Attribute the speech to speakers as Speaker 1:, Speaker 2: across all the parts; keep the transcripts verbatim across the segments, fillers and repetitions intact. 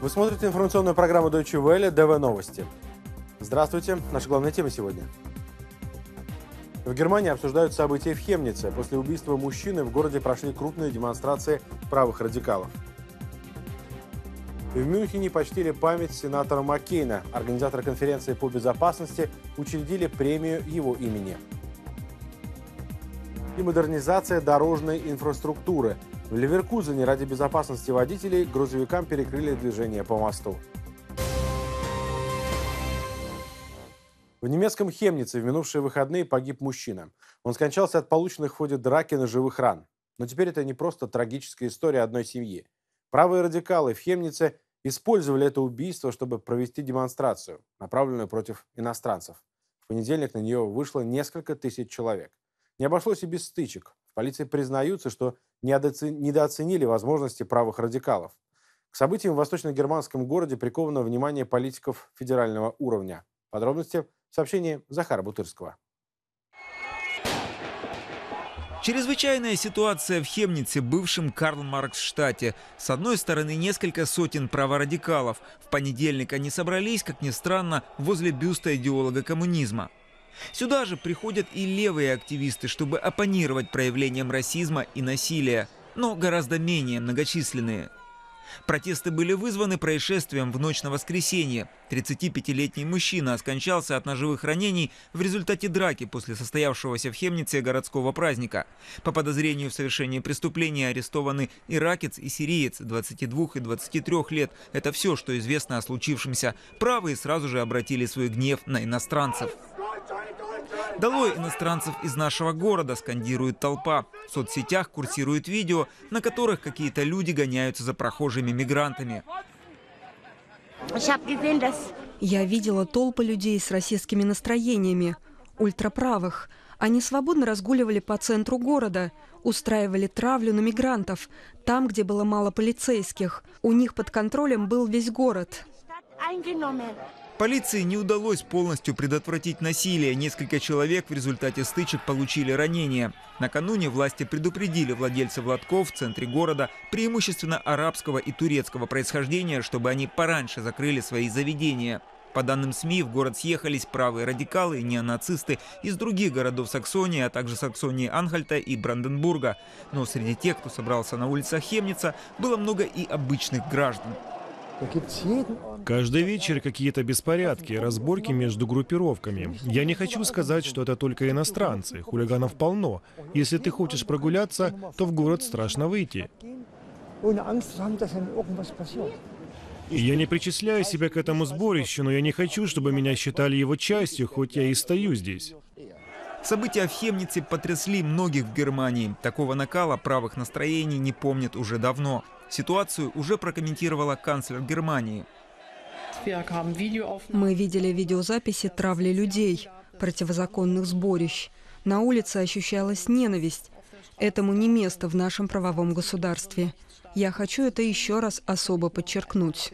Speaker 1: Вы смотрите информационную программу Deutsche Welle ДВ Новости. Здравствуйте. Наша главная тема сегодня. В Германии обсуждают события в Хемнице. После убийства мужчины в городе прошли крупные демонстрации правых радикалов. В Мюнхене почтили память сенатора Маккейна. Организаторы конференции по безопасности учредили премию его имени. И модернизация дорожной инфраструктуры. В Ливеркузене ради безопасности водителей грузовикам перекрыли движение по мосту. В немецком Хемнице в минувшие выходные погиб мужчина. Он скончался от полученных в ходе драки ножевых ран. Но теперь это не просто трагическая история одной семьи. Правые радикалы в Хемнице использовали это убийство, чтобы провести демонстрацию, направленную против иностранцев. В понедельник на нее вышло несколько тысяч человек. Не обошлось и без стычек. В полиции признаются, что недооценили возможности правых радикалов. К событиям в восточно-германском городе приковано внимание политиков федерального уровня. Подробности в сообщении Захара Бутырского.
Speaker 2: Чрезвычайная ситуация в Хемнице, бывшем Карл-Маркс-штате. С одной стороны, несколько сотен праворадикалов. В понедельник они собрались, как ни странно, возле бюста идеолога коммунизма. Сюда же приходят и левые активисты, чтобы оппонировать проявлениям расизма и насилия, но гораздо менее многочисленные. Протесты были вызваны происшествием в ночь на воскресенье. тридцатипятилетний мужчина скончался от ножевых ранений в результате драки после состоявшегося в Хемнице городского праздника. По подозрению в совершении преступления арестованы иракец и сириец двадцати двух и двадцати трёх лет. Это все, что известно о случившемся. Правые сразу же обратили свой гнев на иностранцев. «Долой иностранцев из нашего города!» – скандирует толпа. В соцсетях курсируют видео, на которых какие-то люди гоняются за прохожими мигрантами.
Speaker 3: Я видела толпы людей с российскими настроениями, ультраправых. Они свободно разгуливали по центру города, устраивали травлю на мигрантов, там, где было мало полицейских. У них под контролем был весь город.
Speaker 2: Полиции не удалось полностью предотвратить насилие. Несколько человек в результате стычек получили ранения. Накануне власти предупредили владельцев лотков в центре города, преимущественно арабского и турецкого происхождения, чтобы они пораньше закрыли свои заведения. По данным СМИ, в город съехались правые радикалы и неонацисты из других городов Саксонии, а также Саксонии, Анхальта и Бранденбурга. Но среди тех, кто собрался на улицах Хемница, было много и обычных граждан.
Speaker 4: Каждый вечер какие-то беспорядки, разборки между группировками. Я не хочу сказать, что это только иностранцы. Хулиганов полно. Если ты хочешь прогуляться, то в город страшно выйти. И я не причисляю себя к этому сборищу, но я не хочу, чтобы меня считали его частью, хоть я и стою здесь.
Speaker 2: События в Хемнице потрясли многих в Германии. Такого накала правых настроений не помнят уже давно. Ситуацию уже прокомментировала канцлер Германии.
Speaker 3: Мы видели видеозаписи травли людей, противозаконных сборищ. На улице ощущалась ненависть. Этому не место в нашем правовом государстве. Я хочу это еще раз особо подчеркнуть.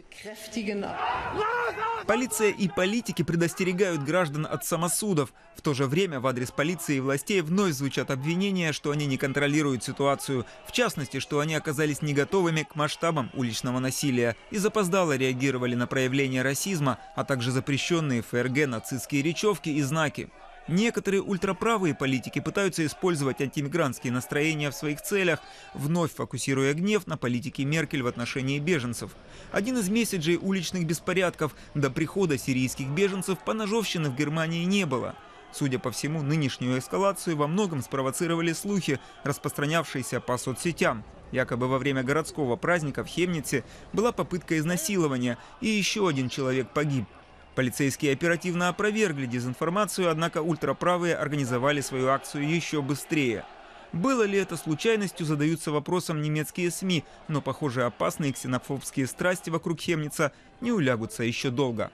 Speaker 2: Полиция и политики предостерегают граждан от самосудов. В то же время в адрес полиции и властей вновь звучат обвинения, что они не контролируют ситуацию. В частности, что они оказались не готовыми к масштабам уличного насилия и запоздало реагировали на проявления расизма, а также запрещенные ФРГ нацистские речевки и знаки. Некоторые ультраправые политики пытаются использовать антимигрантские настроения в своих целях, вновь фокусируя гнев на политике Меркель в отношении беженцев. Один из месседжей уличных беспорядков: до прихода сирийских беженцев поножовщины в Германии не было. Судя по всему, нынешнюю эскалацию во многом спровоцировали слухи, распространявшиеся по соцсетям. Якобы во время городского праздника в Хемнице была попытка изнасилования, и еще один человек погиб. Полицейские оперативно опровергли дезинформацию, однако ультраправые организовали свою акцию еще быстрее. Было ли это случайностью, задаются вопросом немецкие СМИ, но, похоже, опасные ксенофобские страсти вокруг Хемница не улягутся еще долго.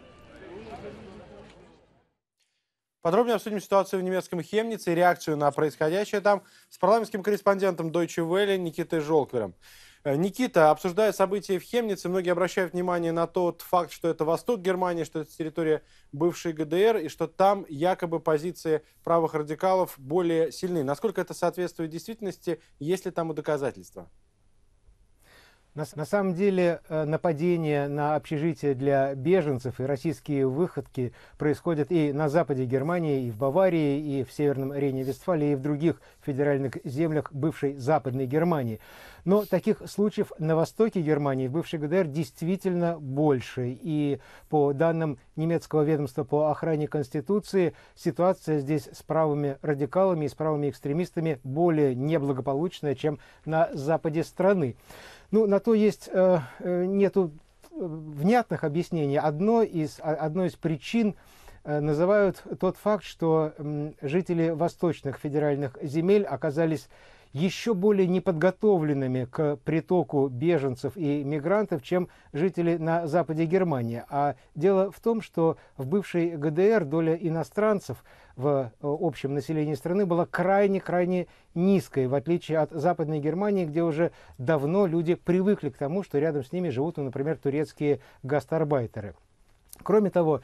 Speaker 1: Подробнее обсудим ситуацию в немецком Хемнице и реакцию на происходящее там с парламентским корреспондентом Deutsche Welle Никитой Жолквером. Никита, обсуждая события в Хемнице, многие обращают внимание на тот факт, что это восток Германии, что это территория бывшей ГДР, и что там якобы позиции правых радикалов более сильны. Насколько это соответствует действительности, есть ли там и доказательства?
Speaker 5: На, на самом деле нападения на общежития для беженцев и российские выходки происходят и на западе Германии, и в Баварии, и в Северном Рейне-Вестфалии, и в других федеральных землях бывшей Западной Германии. Но таких случаев на востоке Германии, в бывшей ГДР, действительно больше. И по данным немецкого ведомства по охране Конституции, ситуация здесь с правыми радикалами и с правыми экстремистами более неблагополучная, чем на западе страны. Ну, на то есть э, нету внятных объяснений. Одно из, одной из причин э, называют тот факт, что э, жители восточных федеральных земель оказались еще более неподготовленными к притоку беженцев и мигрантов, чем жители на западе Германии. А дело в том, что в бывшей ГДР доля иностранцев в общем населении страны была крайне-крайне низкой, в отличие от Западной Германии, где уже давно люди привыкли к тому, что рядом с ними живут, ну, например, турецкие гастарбайтеры. Кроме того,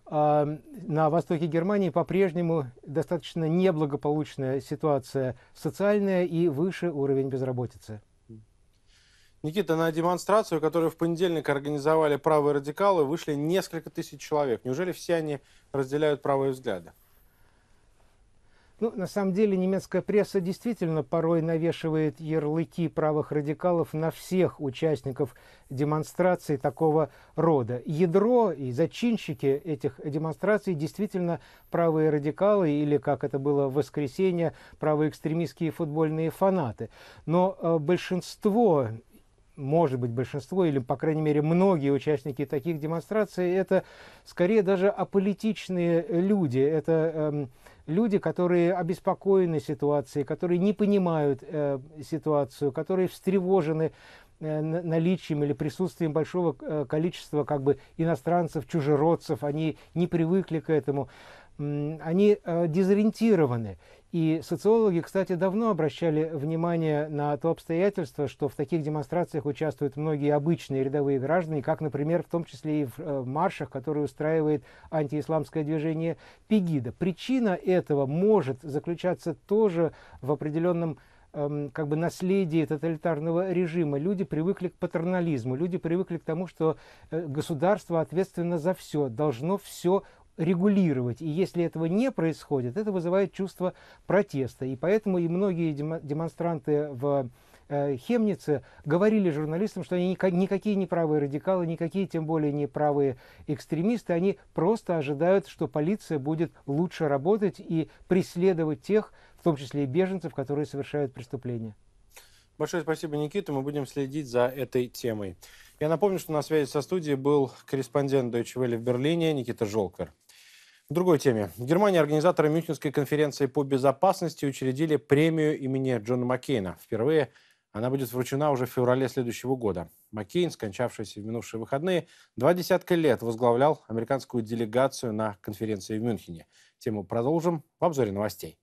Speaker 5: на востоке Германии по-прежнему достаточно неблагополучная ситуация социальная и выше уровень безработицы.
Speaker 1: Никита, на демонстрацию, которую в понедельник организовали правые радикалы, вышли несколько тысяч человек. Неужели все они разделяют правые взгляды?
Speaker 5: Ну, на самом деле немецкая пресса действительно порой навешивает ярлыки правых радикалов на всех участников демонстраций такого рода. Ядро и зачинщики этих демонстраций действительно правые радикалы или, как это было в воскресенье, правые экстремистские футбольные фанаты. Но э, большинство, может быть большинство или, по крайней мере, многие участники таких демонстраций, это скорее даже аполитичные люди. Это э, люди, которые обеспокоены ситуацией, которые не понимают э, ситуацию, которые встревожены э, наличием или присутствием большого э, количества как бы иностранцев, чужеродцев, они не привыкли к этому, э, они э, дезориентированы. И социологи, кстати, давно обращали внимание на то обстоятельство, что в таких демонстрациях участвуют многие обычные рядовые граждане, как, например, в том числе и в маршах, которые устраивает антиисламское движение Пегида. Причина этого может заключаться тоже в определенном эм, как бы наследии тоталитарного режима. Люди привыкли к патернализму, люди привыкли к тому, что э, государство ответственно за все, должно все регулировать. И если этого не происходит, это вызывает чувство протеста. И поэтому и многие демонстранты в э, Хемнице говорили журналистам, что они никакие не правые радикалы, никакие тем более не правые экстремисты. Они просто ожидают, что полиция будет лучше работать и преследовать тех, в том числе и беженцев, которые совершают преступления.
Speaker 1: Большое спасибо, Никита. Мы будем следить за этой темой. Я напомню, что на связи со студией был корреспондент Deutsche Welle в Берлине Никита Жолквер. В другой теме. В Германии организаторы Мюнхенской конференции по безопасности учредили премию имени Джона Маккейна. Впервые она будет вручена уже в феврале следующего года. Маккейн, скончавшийся в минувшие выходные, два десятка лет возглавлял американскую делегацию на конференции в Мюнхене. Тему продолжим в обзоре новостей.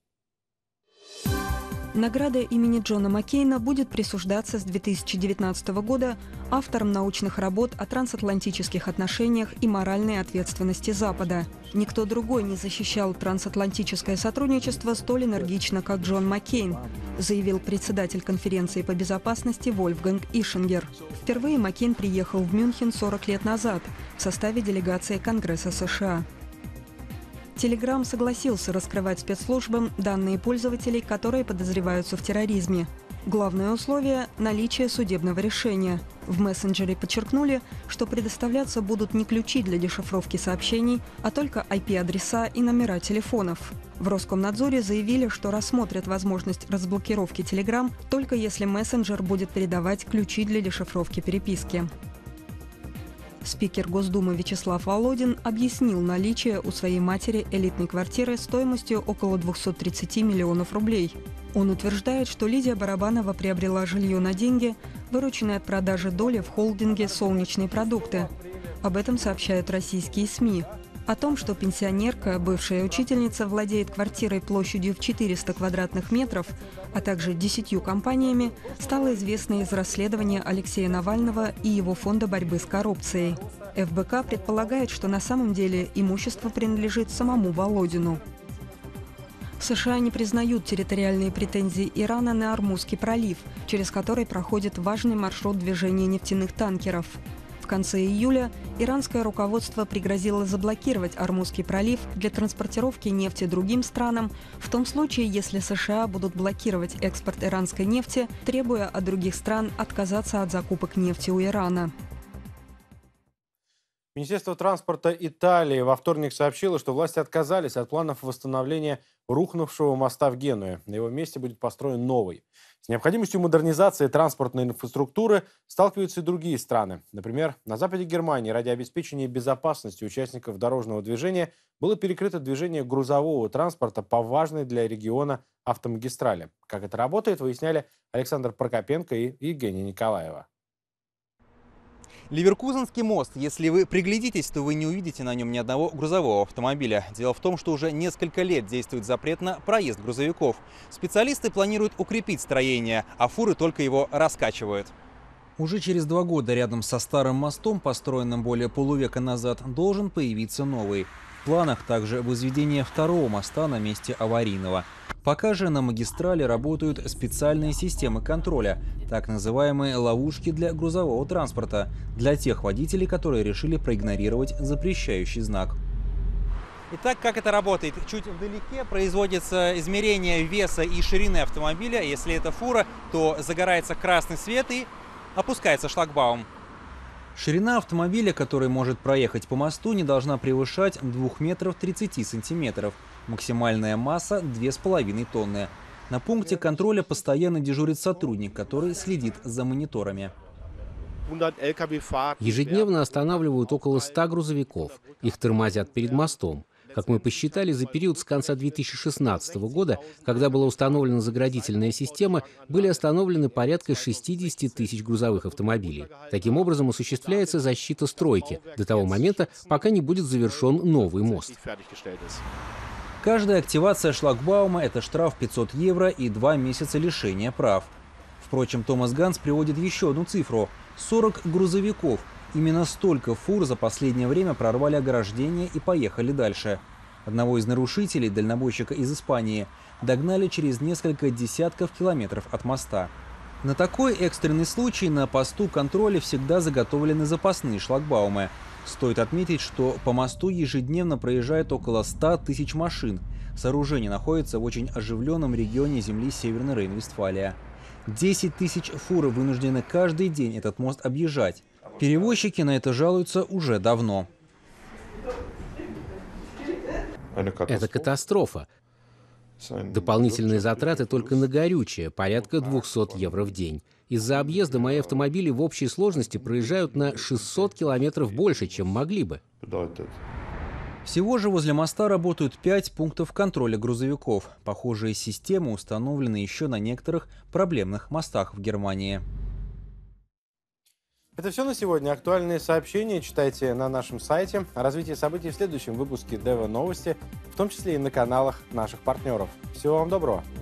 Speaker 3: Награда имени Джона Маккейна будет присуждаться с две тысячи девятнадцатого года авторам научных работ о трансатлантических отношениях и моральной ответственности Запада. Никто другой не защищал трансатлантическое сотрудничество столь энергично, как Джон Маккейн, заявил председатель конференции по безопасности Вольфганг Ишингер. Впервые Маккейн приехал в Мюнхен сорок лет назад в составе делегации Конгресса США. Telegram согласился раскрывать спецслужбам данные пользователей, которые подозреваются в терроризме. Главное условие – наличие судебного решения. В мессенджере подчеркнули, что предоставляться будут не ключи для дешифровки сообщений, а только ай пи-адреса и номера телефонов. В Роскомнадзоре заявили, что рассмотрят возможность разблокировки Telegram только если мессенджер будет передавать ключи для дешифровки переписки. Спикер Госдумы Вячеслав Володин объяснил наличие у своей матери элитной квартиры стоимостью около двухсот тридцати миллионов рублей. Он утверждает, что Лидия Барабанова приобрела жилье на деньги, вырученные от продажи доли в холдинге «Солнечные продукты». Об этом сообщают российские СМИ. О том, что пенсионерка, бывшая учительница, владеет квартирой площадью в четыреста квадратных метров, а также десятью компаниями, стало известно из расследования Алексея Навального и его фонда борьбы с коррупцией. эф бэ ка предполагает, что на самом деле имущество принадлежит самому Володину. США не признают территориальные претензии Ирана на Ормузский пролив, через который проходит важный маршрут движения нефтяных танкеров. В конце июля иранское руководство пригрозило заблокировать Ормузский пролив для транспортировки нефти другим странам, в том случае, если США будут блокировать экспорт иранской нефти, требуя от других стран отказаться от закупок нефти у Ирана.
Speaker 1: Министерство транспорта Италии во вторник сообщило, что власти отказались от планов восстановления рухнувшего моста в Генуе. На его месте будет построен новый. С необходимостью модернизации транспортной инфраструктуры сталкиваются и другие страны. Например, на западе Германии ради обеспечения безопасности участников дорожного движения было перекрыто движение грузового транспорта по важной для региона автомагистрали. Как это работает, выясняли Александр Прокопенко и Евгения Николаева.
Speaker 6: Ливеркузенский мост. Если вы приглядитесь, то вы не увидите на нем ни одного грузового автомобиля. Дело в том, что уже несколько лет действует запрет на проезд грузовиков. Специалисты планируют укрепить строение, а фуры только его раскачивают. Уже через два года рядом со старым мостом, построенным более полувека назад, должен появиться новый. В планах также возведение второго моста на месте аварийного. Пока же на магистрали работают специальные системы контроля, так называемые ловушки для грузового транспорта, для тех водителей, которые решили проигнорировать запрещающий знак. Итак, как это работает? Чуть вдалеке производится измерение веса и ширины автомобиля. Если это фура, то загорается красный свет и опускается шлагбаум. Ширина автомобиля, который может проехать по мосту, не должна превышать двух метров тридцати сантиметров. Максимальная масса – две с половиной тонны. На пункте контроля постоянно дежурит сотрудник, который следит за мониторами.
Speaker 7: Ежедневно останавливают около ста грузовиков. Их тормозят перед мостом. Как мы посчитали, за период с конца две тысячи шестнадцатого года, когда была установлена заградительная система, были остановлены порядка шестидесяти тысяч грузовых автомобилей. Таким образом, осуществляется защита стройки до того момента, пока не будет завершен новый мост.
Speaker 6: Каждая активация шлагбаума – это штраф пятьсот евро и два месяца лишения прав. Впрочем, Томас Ганс приводит еще одну цифру – сорок грузовиков. Именно столько фур за последнее время прорвали ограждение и поехали дальше. Одного из нарушителей, дальнобойщика из Испании, догнали через несколько десятков километров от моста. На такой экстренный случай на посту контроля всегда заготовлены запасные шлагбаумы. Стоит отметить, что по мосту ежедневно проезжает около ста тысяч машин. Сооружение находится в очень оживленном регионе земли Северной Рейн-Вестфалия. десять тысяч фур вынуждены каждый день этот мост объезжать. Перевозчики на это жалуются уже давно.
Speaker 7: Это катастрофа. Дополнительные затраты только на горючее, порядка двухсот евро в день. Из-за объезда мои автомобили в общей сложности проезжают на шестьсот километров больше, чем могли бы.
Speaker 6: Всего же возле моста работают пять пунктов контроля грузовиков. Похожие системы установлены еще на некоторых проблемных мостах в Германии.
Speaker 1: Это все на сегодня. Актуальные сообщения читайте на нашем сайте. О развитии событий в следующем выпуске ДЭВА Новости, в том числе и на каналах наших партнеров. Всего вам доброго!